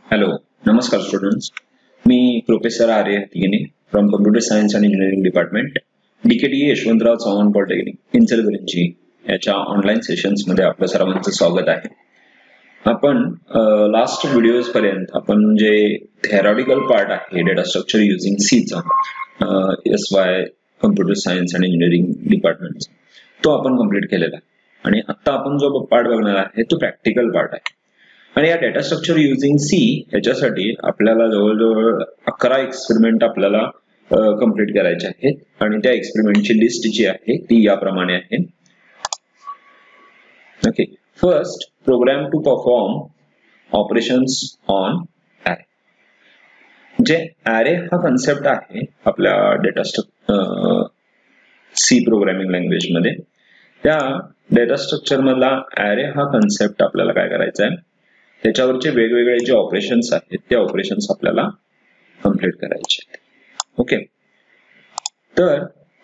Hello, Namaskar students. मी professor Arya Hattigine from computer science and engineering department DKT Yashwantrao Chavan polytechnic Ichalkaranji याच्या online sessions मध्ये आपलं सर्वांचं स्वागत आहे. आपण लास्ट व्हिडिओज पर्यंत आपण जे थेरॉटिकल पार्ट आहे डेटा स्ट्रक्चर युजिंग सी चा SY computer science and engineering department तो आपण कंप्लीट केलेला आणि आता आपण जो पार्ट बघणार आहे तो प्रॅक्टिकल पार्ट आहे. आणि या डेटा स्ट्रक्चर युजिंग सी याच्यासाठी आपल्याला जवळजवळ 11 एक्सपेरिमेंट आपल्याला कंप्लीट करायचे आहेत आणि त्या एक्सपेरिमेंटची लिस्ट जी आहे ती याप्रमाणे आहे. Okay, first program to perform operations on array. जे ॲरे हा कन्सेप्ट आहे आपल्या data structure C programming language मध्ये, त्या डेटा स्ट्रक्चर मधला ॲरे हा कन्सेप्ट आपल्याला काय करायचा आहे, त्याच्यावरचे वेगवेगळे जे ऑपरेशन्स आहेत ते ऑपरेशन्स आपल्याला कंप्लीट करायचे आहेत. ओके, तर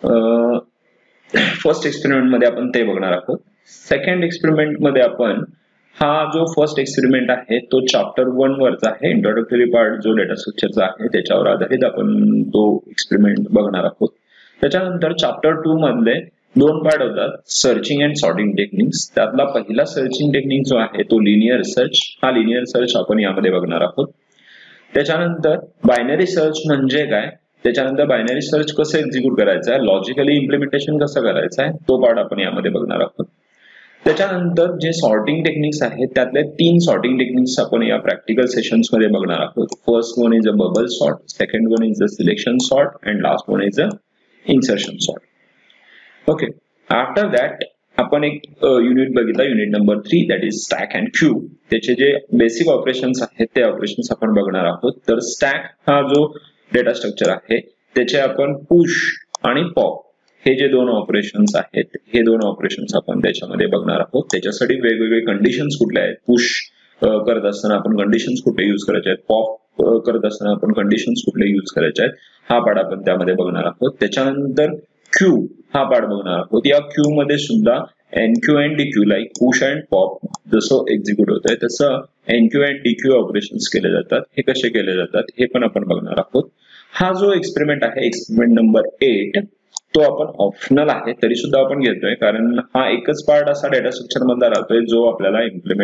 फर्स्ट एक्सपेरिमेंट मध्ये आपण ते बघणार आहोत. सेकंड एक्सपेरिमेंट मध्ये आपण हा जो फर्स्ट एक्सपेरिमेंट आहे तो चॅप्टर 1 वरचा आहे. इंट्रोडक्टरी पार्ट जो डेटा स्ट्रक्चरचा आहे त्याच्यावर आधारित आपण तो एक्सपेरिमेंट बघणार आहोत. त्याच्यानंतर चॅप्टर 2 मधले 2 पार्ट होतात, सर्चिंग अँड सॉर्टिंग टेक्निक्स. त्यातला पहिला सर्चिंग टेक्निक जो आहे तो लिनियर सर्च. हा लिनियर सर्च आपण यामध्ये बघणार आहोत. त्याच्यानंतर बायनरी सर्च म्हणजे काय, त्याच्यानंतर बायनरी सर्च कसं एक्झिक्यूट करायचं आहे, लॉजिकली इम्प्लिमेंटेशन कसं करायचं आहे तो पार्ट आपण यामध्ये बघणार आहोत. त्याच्यानंतर जे सॉर्टिंग टेक्निक्स आहेत त्यातले 3 सॉर्टिंग टेक्निक्स आपण या प्रॅक्टिकल सेशन्स मध्ये बघणार आहोत. First one is a bubble sort, second one is a selection sort and last one is a insertion sort. Okay, after that आपण एक युनिट बघितला, unit number 3 that is stack and queue. त्याचे जे basic operations आहेत ते operations आपण बघणार आहोत. तर स्टॅक हा जो डेटा स्ट्रक्चर आहे त्याचे आपण पुश आणि पॉप हे जे 2 ऑपरेशन्स आहेत हे 2 ऑपरेशन्स आपण त्याच्यामध्ये बघणार आहोत. त्याच्यासाठी वेगवेगळे कंडिशन्स कुठल्या आहेत, पुश करत असताना आपण कंडिशन्स कुठले यूज करायचे आहेत, पॉप करत असताना आपण कंडिशन्स कुठले यूज करायचे आहेत, हा पार्ट आपण त्यामध्ये बघणार आहोत. त्याच्यानंतर क्यू हा पार्ट बघणार आहोत. या क्यू मध्ये सुद्धा enqueue and dequeue like push and pop जसं एक्झिक्यूट होत आहे तसं एनक्यू अँड डीक्यू ऑपरेशन्स केले जातात. हे कसे केले जातात हे पण आपण बघणार आहोत. हा जो एक्सपेरिमेंट आहे एक्सपेरिमेंट नंबर 8 तो आपण ऑप्शनल आहे तरी सुद्धा आपण घेतोय, कारण हा एकच पार्ट असा डेटा स्ट्रक्चर मधला राहतोय जो आपल्याला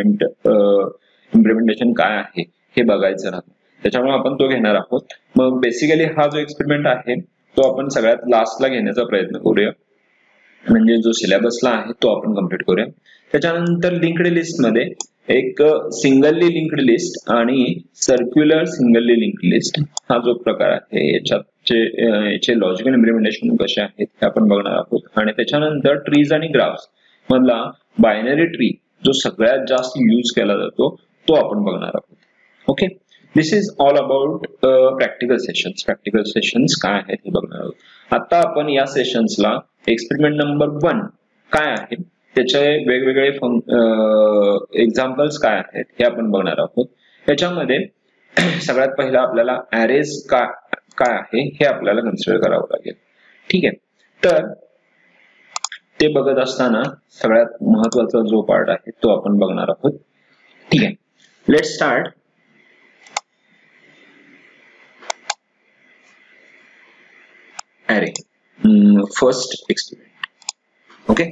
इम्प्लिमेंटेशन काय आहे हे बघायचं राहतं, त्याच्यामुळे आपण तो घेणार आहोत. मग बेसिकली हा जो एक्सपेरिमेंट आहे तो आपण सगळ्यात लास्टला घेण्याचा प्रयत्न करूया, म्हणजे जो सिलेबसला आहे तो आपण कम्प्लीट करूया. त्याच्यानंतर लिंक्ड लिस्ट मध्ये एक सिंगलली लिंक्ड लिस्ट आणि सर्क्युलर सिंगलली लिंक्ड लिस्ट हा जो प्रकार आहे याचे लॉजिकल इम्प्लिमेंटेशन कसे आहेत हे आपण बघणार आहोत. आणि त्याच्यानंतर ट्रीज आणि ग्राफ्स मधला बायनरी ट्री जो सगळ्यात जास्त यूज केला जातो तो आपण बघणार आहोत. Okay, this is all about practical sessions. Practical sessions काय आहेत हे बघणार आहोत. आता आपण या सेशन्सला एक्सपेरिमेंट नंबर 1 काय आहे त्याचे वेगवेगळे एक्झाम्पल्स काय आहेत हे आपण बघणार आहोत. त्याच्यामध्ये सगळ्यात पहिला आपल्याला ॲरेज काय आहे हे आपल्याला कन्सिडर करावं लागेल. ठीक आहे, तर ते बघत असताना सगळ्यात महत्वाचा जो पार्ट आहे तो आपण बघणार आहोत. ठीक आहे, let start. array first experiment. Okay,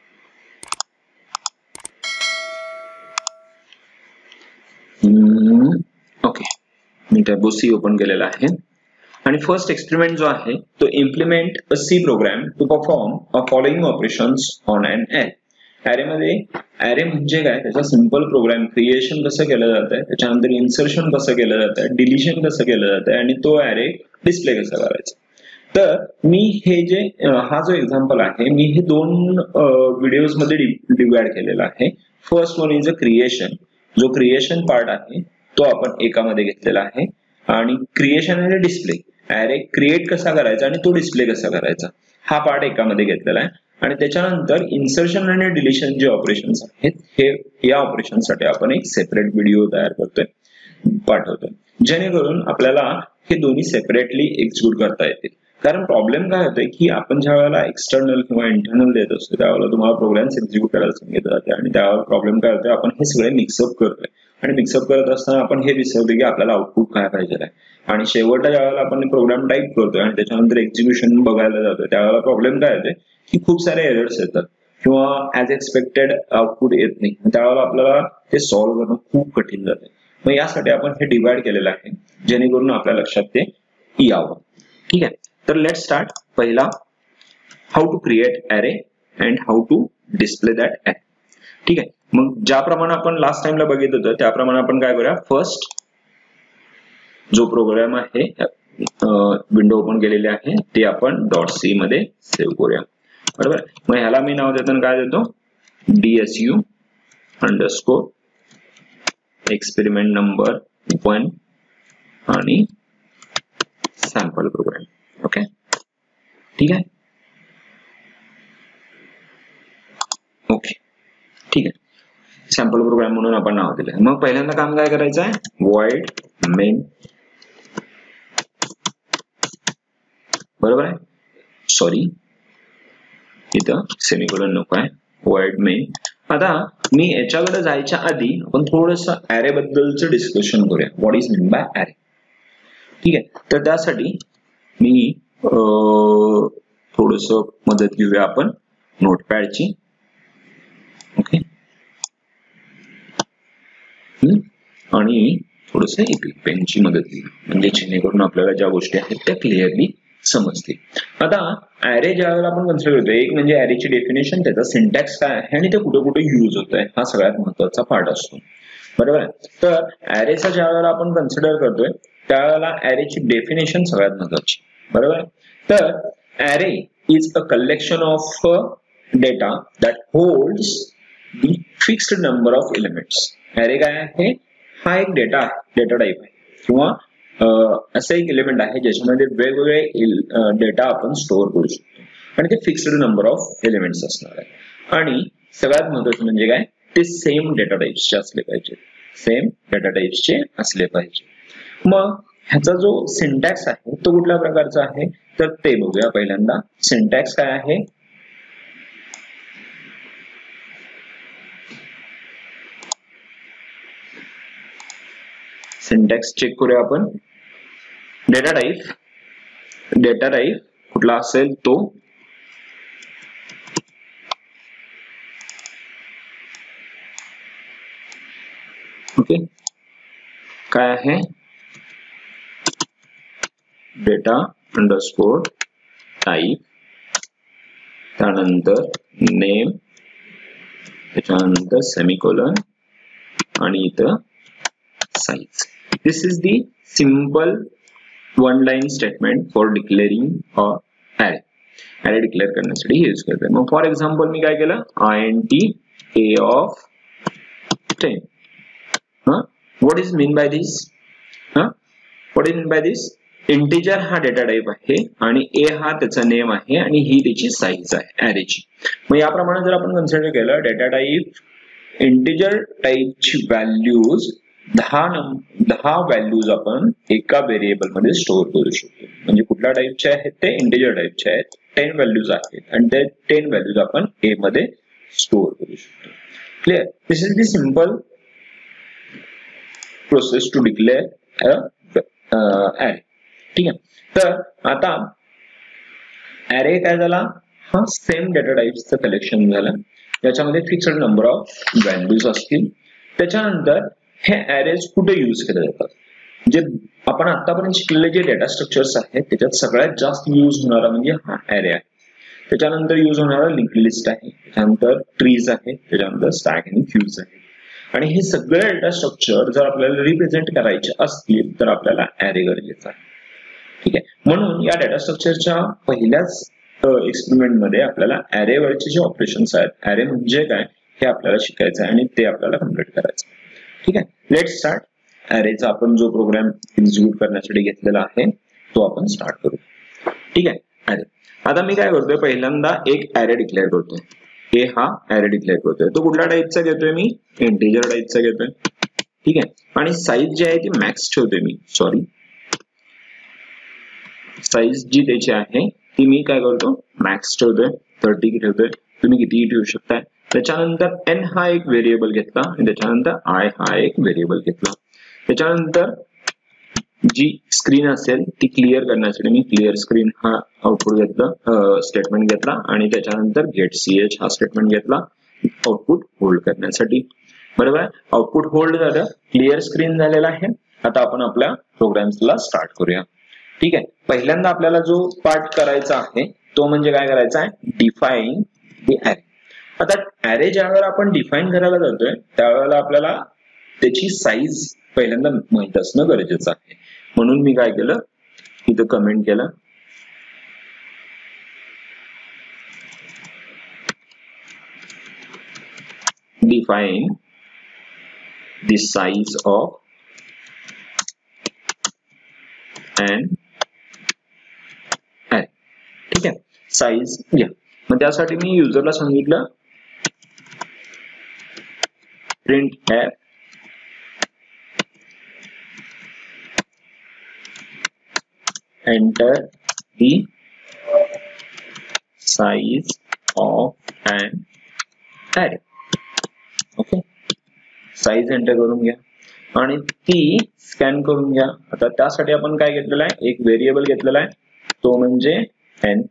okay, मी टॅब सी ओपन केलेला आहे आणि फर्स्ट एक्सपेरिमेंट जो आहे तो implement a C program to perform a following operations on an array. Array मध्ये ॲरे म्हणजे काय, त्याचा सिंपल प्रोग्राम क्रिएशन कसं केलं जात आहे, त्याच्यानंतर इन्सर्शन कसं केलं जात आहे, डिलिशन कसं केलं जात आहे आणि तो ॲरे डिस्प्ले कसा करायचा. तर मी हे जे हा जो एक्झाम्पल आहे मी हे 2 व्हिडिओज मध्ये डिवाइड केलेला आहे. First one is a creation. जो क्रिएशन पार्ट आहे तो आपण एकामध्ये घेतलेला आहे आणि क्रिएशन आणि डिस्प्ले, ॲरे क्रिएट कसा करायचा आणि तो डिस्प्ले कसा करायचा हा पार्ट एकामध्ये घेतलेला आहे. आणि त्याच्यानंतर इन्सर्शन आणि डिलिशन जे ऑपरेशन्स आहेत हे या ऑपरेशनसाठी आपण एक सेपरेट व्हिडिओ तयार करतोय, पाठवतोय, जेणेकरून आपल्याला हे दोन्ही सेपरेटली एक्झिक्यूट करता येतील. कारण प्रॉब्लेम काय होतोय की आपण ज्या वेळेला एक्सटर्नल किंवा इंटरनल देत असतो त्यावेळेला तुम्हाला प्रोग्राम्स एक्झिक्यूट करायला सांगितलं जाते आणि त्यावर प्रॉब्लेम काय होतोय, आपण हे सगळे मिक्सअप करतोय. आणि मिक्सअप करत असताना आपण हे विसरतो की आपल्याला आउटपुट काय पाहिजे आहे. आणि शेवटच्या ज्यावेळेला आपण प्रोग्राम टाईप करतोय आणि त्याच्यानंतर एक्झिक्युशन बघायला जातोय त्यावेळेला प्रॉब्लेम काय येते की खूप सारे एरर्स येतात किंवा ऍज एक्सपेक्टेड आउटपुट येत नाही. त्यावेळेला आपल्याला ते सॉल्व्ह करणं खूप कठीण जाते. मग यासाठी आपण हे डिवाइड केलेलं आहे जेणेकरून आपल्या लक्षात ते यावं. ठीक आहे, तर लेट स्टार्ट. पहिला, how to create array and how to display that array. ठीक आहे, मग ज्याप्रमाणे आपण लास्ट टाइमला बघितलं होतं त्याप्रमाणे आपण काय करूया, फर्स्ट जो प्रोग्राम आहे विंडो ओपन केलेली आहे ते आपण .c मध्ये सेव्ह करूया. बरोबर. मग ह्याला मी नाव देताना काय देतो, DSU अंडरस्कोर एक्सपेरिमेंट नंबर 1 आणि सॅम्पल प्रोग्राम. ओके, ठीक आहे. ओके, ठीक आहे, सॅम्पल प्रोग्राम म्हणून आपण नाव दिलं. मग पहिल्यांदा काम काय करायचं आहे, void main. बरोबर आहे, सॉरी इथं सेमीकोलन नको आहे, void main. आता मी याच्याकडे जायच्या आधी आपण थोडस ऍरे बद्दलचं डिस्कशन करूया. What is mean by array. ठीक आहे, तर त्यासाठी मी थोडस मदत घेऊया आपण नोटपॅडची. ओके, आणि थोडस एपिक पेनची मदत घेऊ म्हणजे जेणेकरून आपल्याला ज्या गोष्टी आहेत त्या क्लिअरली समजतील. आता ऍरे ज्या वेळेला आपण कन्सिडर करतोय, एक म्हणजे ऍरेची डेफिनेशन, त्याचा सिंटॅक्स काय आहे आणि ते कुठे कुठे युज होत आहे हा सगळ्यात महत्वाचा पार्ट असतो. बरोबर आहे. तर ऍरेचा ज्या वेळेला आपण कन्सिडर करतोय त्यावेळेला ऍरेची डेफिनेशन सगळ्यात महत्वाची. बरोबर आहे. तर array is a collection of data that holds the fixed number of elements. Array काय आहे, हा एक डेटा टाईप आहे किंवा असं एक एलिमेंट आहे ज्याच्यामध्ये वेगवेगळे डेटा आपण स्टोअर करू शकतो आणि ते फिक्स्ड नंबर ऑफ एलिमेंट्स असणार आहे. आणि सगळ्यात महत्वाचं म्हणजे काय, ते सेम डेटा टाइप्सचे असले पाहिजे, सेम डेटा टाइप्सचे असले पाहिजे. मग ह्याचा जो सिंटॅक्स आहे तो कुठल्या प्रकारचा आहे तर ते बघूया. पहिल्यांदा सिंटॅक्स काय आहे, सिंटॅक्स चेक करूया आपण. डेटा टाइप कुठला असेल तो, ओके, काय आहे, डेटा अंडरस्कोर टाइप, त्यानंतर नेम, त्याच्यानंतर सेमीकोलन आणि इथं size. This is the simple one line statement for declaring a array. Array declare करण्यासाठी यूज करते. मग फॉर एक्झाम्पल मी काय केलं, int a of 10. What is mean by this, what is mean by this, integer हा data type आहे आणि a हा त्याचा नेम आहे आणि ही त्याची साईज आहे ऍरेची. मग याप्रमाणे जर आपण कन्सिडर केलं, डेटा टाइप इंटिजर टाइपची व्हॅल्यूज 10 व्हॅल्यूज आपण एका व्हेरिएबल मध्ये स्टोअर करू शकतो. म्हणजे कुठल्या टाइपचे आहेत ते इंटिजर टाइपचे आहेत, 10 व्हॅल्यूज आहेत आणि ते 10 व्हॅल्यूज आपण ए मध्ये स्टोअर करू शकतो. Clear. This is the simple process to declare array. ठीक आहे, तर आता ऍरे काय झाला, हा सेम डेटा टाइप्सचं कलेक्शन झालं, याच्यामध्ये फिक्स्ड नंबर ऑफ व्हॅल्यूज असतील. त्याच्यानंतर हे ऍरेज कुठे यूज केले जातात, जे आपण आतापर्यंत शिकलेले जे डेटा स्ट्रक्चर्स आहेत त्याच्यात सगळ्यात जास्त यूज होणारा म्हणजे हा ऍरे आहे. त्याच्यानंतर यूज होणारा लिंक लिस्ट आहे, त्याच्यानंतर ट्रीज आहे, त्याच्यानंतर स्टॅक आणि क्यूज आहे. आणि हे सगळे डेटा स्ट्रक्चर जर आपल्याला रिप्रेझेंट करायचे असतील तर आपल्याला ऍरे गरजेचा आहे. ठीक आहे, म्हणून या डेटा स्ट्रक्चरच्या पहिल्याच एक्सपेरिमेंट मध्ये आपल्याला ऍरे वरचे जे ऑपरेशन्स आहेत, ऍरे म्हणजे काय हे आपल्याला शिकायचं आहे आणि ते आपल्याला कम्प्लीट करायचं आहे. ठीक आहे, लेट स्टार्ट. ऍरेचा आपण जो प्रोग्राम एक्झिक्यूट करण्यासाठी घेतलेला आहे तो आपण स्टार्ट करू. ठीक आहे, ऍरे. आता मी काय करतोय, पहिल्यांदा एक ऍरे डिक्लेअर करतोय. हे हा ऍरे डिक्लेअर करतोय, तो कुठल्या टाइपचा घेतोय मी, इंटिजर टाइपचा घेतोय. ठीक आहे, आणि साईज जी आहे ती मॅक्स ठेवतोय मी, सॉरी साईज जी त्याची आहे ती मी काय करतो मॅक्स ठेवतोय, 30 ठेवतोय. तुम्ही कितीही ठेवू शकताय. त्याच्यानंतर n हा एक व्हेरिएबल घेतला आणि त्याच्यानंतर I हा एक व्हेरिएबल घेतला. त्याच्यानंतर जी स्क्रीन असेल ती क्लिअर करण्यासाठी मी क्लिअर स्क्रीन हा आउटपुट घेतला, स्टेटमेंट घेतला आणि त्याच्यानंतर गेट ch हा स्टेटमेंट घेतला आउटपुट होल्ड करण्यासाठी. बरोबर आहे, आउटपुट होल्ड झालं, क्लिअर स्क्रीन झालेला आहे. आता आपण आपल्या प्रोग्राम्सला स्टार्ट करूया. ठीक आहे, पहिल्यांदा आपल्याला जो पार्ट करायचा आहे तो म्हणजे काय करायचा आहे, डिफाईन द ॲरे. आता ॲरे ज्या वेळेला आपण डिफाईन करायला जातोय त्यावेळेला आपल्याला त्याची साईज पहिल्यांदा माहित असणं गरजेचं आहे. म्हणून मी काय केलं, इथं कमेंट केलं define the size of and array. ठीक आहे, साईज घ्या. मग त्यासाठी मी युजरला सांगितलं printf enter the size of an array. ओके, साईज एंटर करून घ्या आणि ती स्कॅन करून घ्या. आता त्यासाठी आपण काय घेतलेला आहे, एक व्हेरिएबल घेतलेला आहे, तो म्हणजे n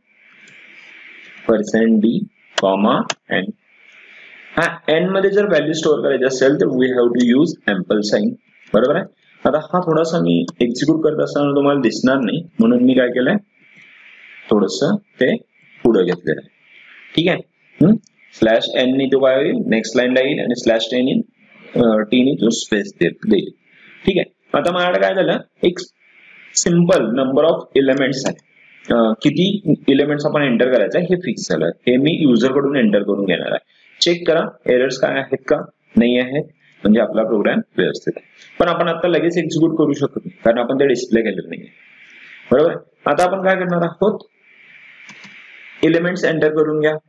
%d, n. हा n मध्ये जर व्हॅल्यू स्टोअर करायची असेल तर we have to use ampersand. बरोबर आहे. आता हा थोडासा मी एक्झिक्यूट करत असताना तुम्हाला दिसणार नाही म्हणून मी काय केलंय, थोडस ते पुढे घेतलेलं आहे. ठीक आहे, /n नी तो काय होईल, नेक्स्ट लाईनला येईल आणि /t नी तो स्पेस देईल. ठीक आहे, आता माझ्याकडे काय झालं, एक सिंपल नंबर ऑफ एलिमेंट्स आहे. किती एलिमेंट्स आपण एंटर करायचं हे फिक्स झालं. हे मी युजर कडून एंटर करून घेणार आहे. चेक करा एरर्स काय आहेत का नाही आहेत, म्हणजे आपला प्रोग्राम व्यवस्थित आहे. पण आपण आता लगेच एक्झिक्यूट करू शकतो कारण आपण ते डिस्प्ले केलेलं नाही. बरोबर, आता आपण काय करणार आहोत, एलिमेंट्स एंटर करून घ्या.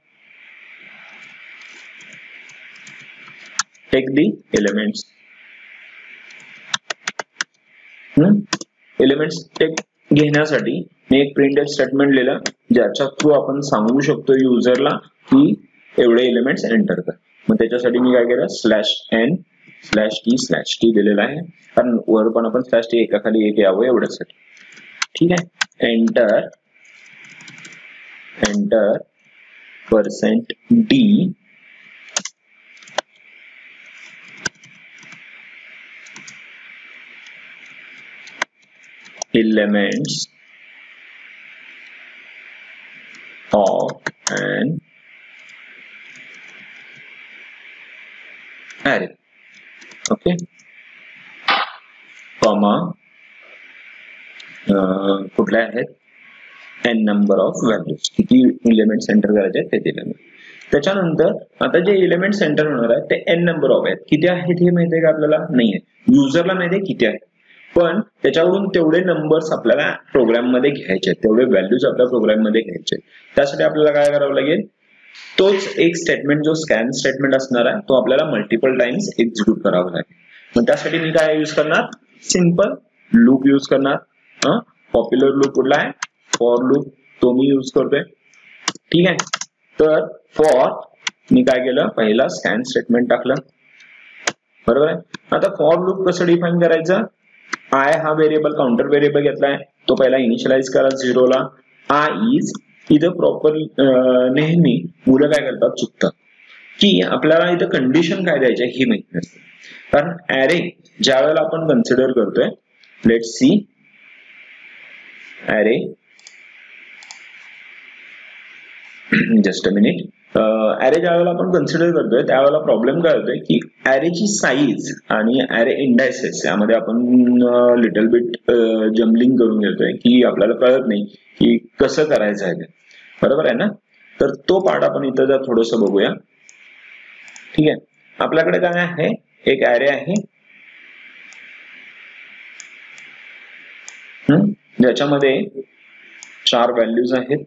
Take the elements. Elements take घेण्यासाठी मी एक प्रिंट स्टेटमेंट लिहिलं ज्याच्या थ्रू आपण सांगू शकतो युजरला की एवढे एलिमेंट्स एंटर कर. मग त्याच्यासाठी मी काय केलं, /n/t/t दिलेला आहे कारण वर पण आपण /t एकाखाली एक यावं एवढ्यासाठी. ठीक आहे, एंटर %d elements of an array. Okay, comma कुठल्या आहेत, n नंबर ऑफ व्हॅल्यूज, किती एलिमेंट्स एंटर करायचे आहेत ते दिलेलं. त्याच्यानंतर आता जे एलिमेंट्स एंटर होणार आहेत ते n नंबर ऑफ आहेत. किती आहेत हे माहिती आहे का आपल्याला, नाही आहे. युजरला माहिती आहे किती आहेत, पण त्याच्यावरून तेवढे नंबर्स आपल्याला प्रोग्राम मध्ये घ्यायचे आहेत, तेवढे व्हॅल्यूज आपल्या प्रोग्राम मध्ये घ्यायचे. त्यासाठी आपल्याला काय करावं लागेल, तोच एक स्टेटमेंट जो स्कॅन स्टेटमेंट असणार आहे तो आपल्याला मल्टिपल टाइम्स एक्झिक्यूट करावा लागेल. मग त्यासाठी मी काय यूज करणार, सिंपल लूप यूज करणार. पॉप्युलर लूप कुठला आहे, फॉर लूप, तो मी यूज करतोय. ठीक आहे, तर फॉर मी काय केलं, पहिला स्कॅन स्टेटमेंट टाकलं. बरोबर आहे. आता फॉर लूप कसं डिफाईन करायचं, आय हा व्हेरिएबल काउंटर व्हेरिएबल घेतलाय, तो पहिला इनिशियलाइज करा 0 ला. आय इज इथं प्रॉपर नेहमी मुलं काय करतात, चुकतात की आपल्याला इथं कंडिशन काय द्यायचे ही माहिती नसते. कारण ऍरे ज्या वेळेला आपण कन्सिडर करतोय, let see array, just a minute, array ज्या वेळेला आपण कन्सिडर करतोय त्यावेळेला प्रॉब्लेम काय होतोय की ऍरेची साईज आणि ऍरे इंडायसेस यामध्ये आपण लिटल बिट जम्बलिंग करून घेतोय की आपल्याला कळत नाही की कसं करायचं आहे. बरोबर आहे ना, तर तो पार्ट आपण इथं जर थोडस बघूया. ठीक आहे, आपल्याकडे काय आहे, एक ऍरे आहे ज्याच्यामध्ये 4 व्हॅल्यूज आहेत.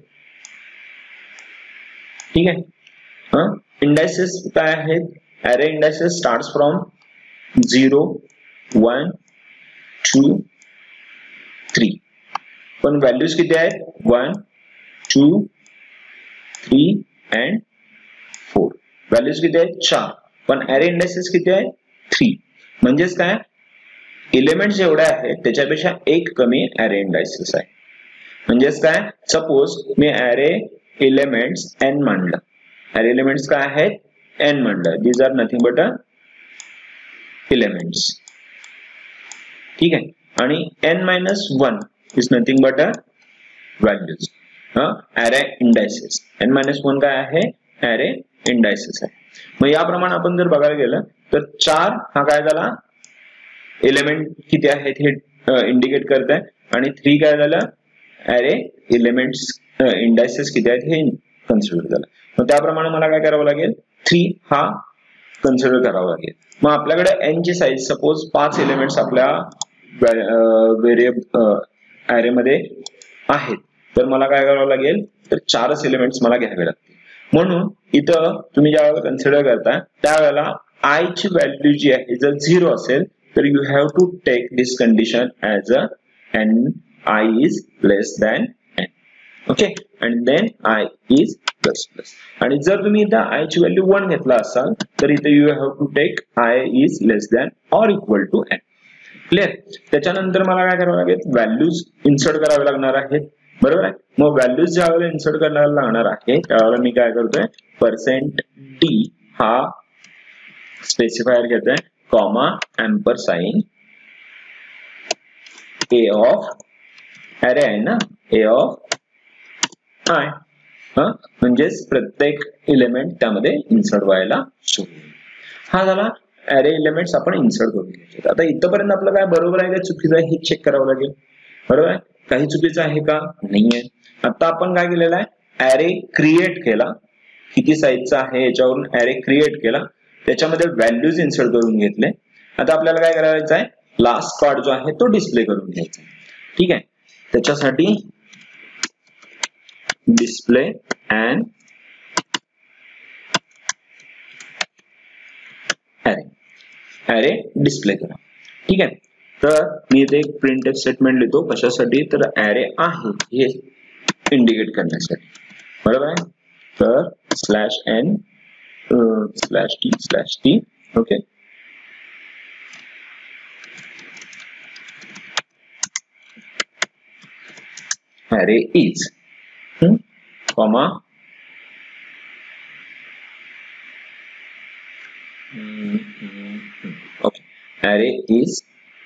ठीक आहे, इंडायसेस काय आहेत, ऍरे इंडायसेस स्टार्ट्स फ्रॉम 0, 1, 2, 3, पण व्हॅल्यूज किती आहेत, 1, 2, 3 and 4. व्हॅल्यूज किती आहेत 4, पण ऍरे इंडेक्सेस किती आहे 3. म्हणजेच काय, एलिमेंट्स जेवढे आहेत त्याच्यापेक्षा एक कमी ऍरे इंडेक्सेस आहे. म्हणजेच काय, सपोज मी ऍरे एलिमेंट्स n मांडलं, ऍरे एलिमेंट्स काय आहेत n मांडलं, these are nothing but elements. ठीक आहे, आणि n-1 is nothing but values, array indices. n-1 काय आहे, ऍरे इंडायसेस आहे. मग याप्रमाणे आपण जर बघायला गेलं तर 4 हा काय झाला, एलिमेंट किती आहेत हे इंडिकेट करत आहे, आणि 3 काय झालं, ऍरे एलिमेंट्स इंडायसेस किती आहेत हे कन्सिडर झालं. मग त्याप्रमाणे मला काय करावं लागेल, 3 हा कन्सिडर करावा लागेल. मग आपल्याकडे n ची साईज सपोज 5 एलिमेंट्स आपल्या ऍरे मध्ये आहेत, तर मला काय करावं लागेल, तर 4च एलिमेंट्स मला घ्यावे लागतील. म्हणून इथं तुम्ही ज्या वेळेला कन्सिडर करता त्यावेळेला i ची व्हॅल्यू जी आहे जर 0 असेल तर you have to take this condition as a n i is less than n. Okay, and then i is plus plus. आणि जर तुम्ही इथं i ची व्हॅल्यू 1 घेतला असाल तर इथे you have to take i is less than or equal to n. Clear. त्याच्यानंतर मला काय करावं लागेल, व्हॅल्यूज इन्सर्ट करावे लागणार आहेत, बरोबर आहे. मग व्हॅल्यूज ज्या वेळेला इन्सर्ट करायला लागणार आहे त्यावेळेला मी काय करतोय, %d हा स्पेसिफायर घेतोय, comma ampersand a of array आहे ना, a of i, म्हणजेच प्रत्येक एलिमेंट त्यामध्ये इन्सर्ट व्हायला सुरू होईल. हा झाला ऍरे एलिमेंट्स आपण इन्सर्ट करून घ्यायचे. आता इथपर्यंत आपलं काय बरोबर आहे का चुकीचं आहे हे चेक करावं लागेल, बरोबर आहे. काही चुकीचं आहे का, नाहीये. आता आपण काय केलेलं आहे, ऍरे क्रिएट केला, किती साईजचा आहे याच्यावरून ऍरे क्रिएट केला, त्याच्यामध्ये व्हॅल्यूज इन्सर्ट करून घेतले. आता आपल्याला काय करायचं आहे, लास्ट पार्ट जो आहे तो डिस्प्ले करून घ्यायचा. ठीक आहे, त्याच्यासाठी डिस्प्ले अँड ऍरे डिस्प्ले करा. ठीक आहे, तर मी इथे एक प्रिंटफ स्टेटमेंट लिहितो, कशासाठी, तर ऍरे आहे हे इंडिकेट करण्यासाठी, बरोबर आहे. तर /n/t/t okay, array is comma okay, array is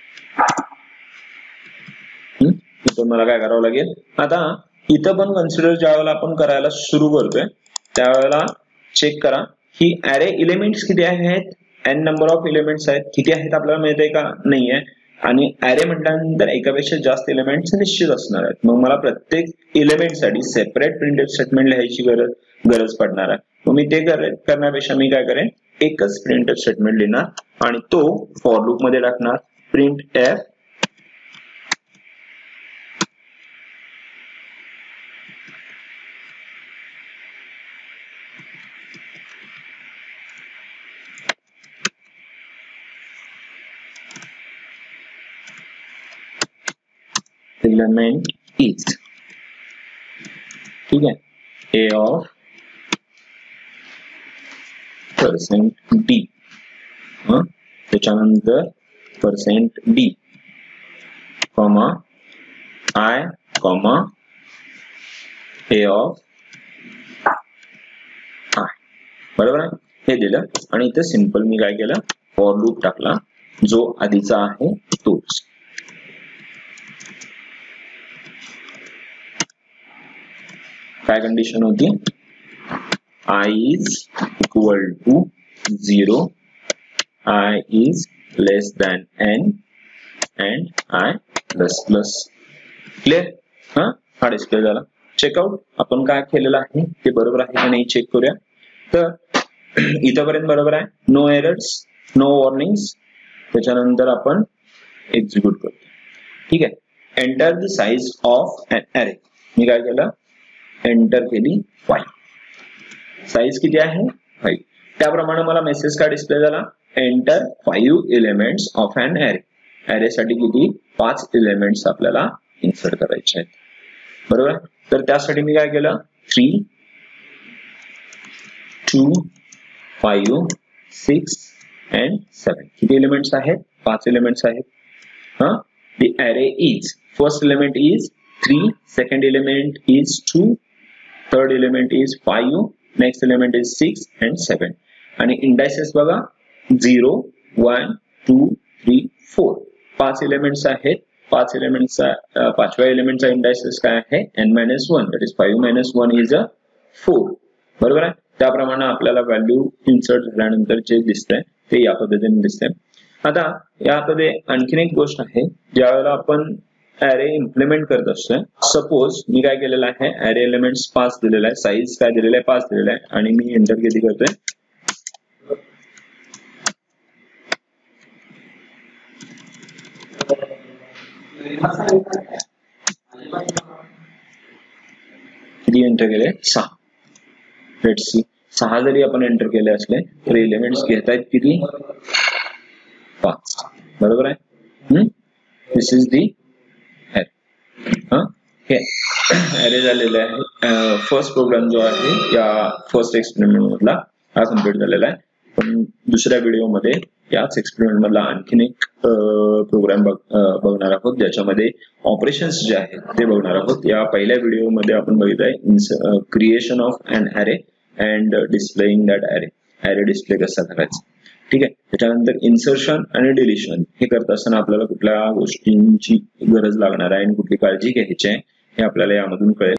इथं मला काय करावं लागेल, आता इथं पण कन्सिडर ज्या वेळेला आपण करायला सुरू करतोय त्यावेळेला चेक करा ही array एलिमेंट्स किती आहेत, n नंबर ऑफ एलिमेंट्स आहेत, किती आहेत आपल्याला माहित आहे का, नाहीये. आणि ऍरे म्हटल्यानंतर एकापेक्षा जास्त एलिमेंट्स निश्चित असणार आहेत. मग मला प्रत्येक एलिमेंट साठी सेपरेट प्रिंटफ स्टेटमेंट लिहायची गरज पडणार आहे. मग मी ते करण्यापेक्षा मी काय करेन, एकच प्रिंटफ स्टेटमेंट लिहिणार आणि तो फॉर लूप मध्ये टाकणार, printf element is, ठीक आहे, a of %d, त्याच्यानंतर %d comma i comma a of i, बरोबर आहे. हे दिलं आणि इथे सिंपल मी काय केलं, फॉर लूप टाकला जो आधीचा आहे तोच. काय कंडिशन होती, i is equal to 0, i is less than n and i plus plus. Clear. हा डिस्प्ले झाला. चेकआउट आपण काय केलेलं आहे ते बरोबर आहे का नाही चेक करूया. तर इथपर्यंत बरोबर आहे, नो एरर्स, नो वॉर्निंग्स. त्याच्यानंतर आपण एक्झिक्यूट करतो. ठीक आहे, enter the size of an array. मी काय केलं, एंटर केली 5, साईज किती आहे 5. त्याप्रमाणे मला मेसेज काय डिस्प्ले झाला, enter 5 elements of an array. Array साठी किती, 5 एलिमेंट्स आपल्याला इन्सर्ट करायचे आहेत, बरोबर. तर त्यासाठी मी काय केलं, 3 2 5 6 and 7 किती एलिमेंट्स आहेत 5 एलिमेंट्स आहेत the array is first element is 3 second element is 2 third element is 5 next element is 6 and 7 आणि indices बघा 0 1 2 3 4 5 एलिमेंट्स आहेत 5 एलिमेंट्सचा पाचव्या एलिमेंटचा इंडायसेस काय आहे n-1 that is 5 - 1 is a 4 बरोबर आहे त्याप्रमाणे आपल्याला व्हॅल्यू इन्सर्ट झाल्यानंतर जे दिसतंय ते या पद्धतीने दिसतंय आता यामध्ये आणखीन एक गोष्ट आहे ज्यावेळेला आपण ऍरे इम्प्लिमेंट करत असतोय सपोज मी काय केलेलं आहे ऍरे एलिमेंट्स 5 दिलेला आहे साईज काय दिलेला आहे 5 दिलेला आहे आणि मी एंटर किती करतोय किती एंटर केले 6 लेट्स सी 6 जरी आपण एंटर केले असले तर एलिमेंट्स घेत आहेत किती 5 बरोबर आहे दिस इज दी हे ऍरे झालेले आहे फर्स्ट प्रोग्राम जो आहे या फर्स्ट एक्सपेरिमेंट मधला हा कम्प्लीट झालेला आहे पण दुसऱ्या व्हिडिओ मध्ये याच एक्सपेरिमेंट मधला आणखीन एक प्रोग्राम बघणार आहोत ज्याच्यामध्ये ऑपरेशन्स जे आहेत ते बघणार आहोत या पहिल्या व्हिडिओ मध्ये आपण बघितलंय creation of an array and displaying that array display कसा करायचा ठीक आहे त्याच्यानंतर इन्सर्शन आणि डिलिशन हे करत असताना आपल्याला कुठल्या गोष्टींची गरज लागणार आहे आणि कुठली काळजी घ्यायची आहे हे आपल्याला यामधून कळेल